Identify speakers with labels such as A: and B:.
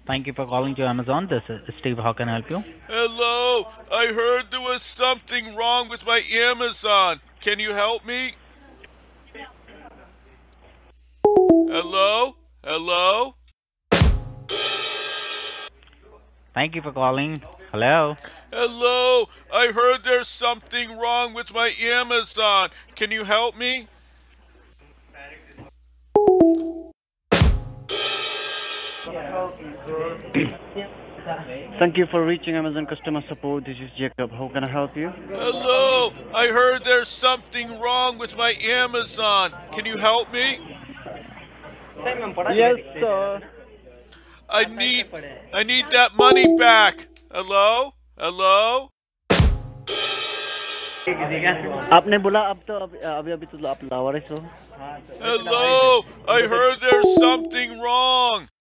A: Thank you for calling to Amazon. This is Steve. How can I help you?
B: Hello, I heard there was something wrong with my Amazon. Can you help me? Hello? Hello?
A: Thank you for calling. Hello.
B: Hello, I heard there's something wrong with my Amazon. Can you help me?
C: Thank you for reaching Amazon customer support. This is Jacob. How can I help you?
B: Hello, I heard there's something wrong with my Amazon. Can you help me?
C: Yes, sir.
B: I need I need that money back. Hello? Hello?
C: आपने बोला अब तो अभी अभी तो आप लावारिस हो.
B: Hello, I heard there's something wrong.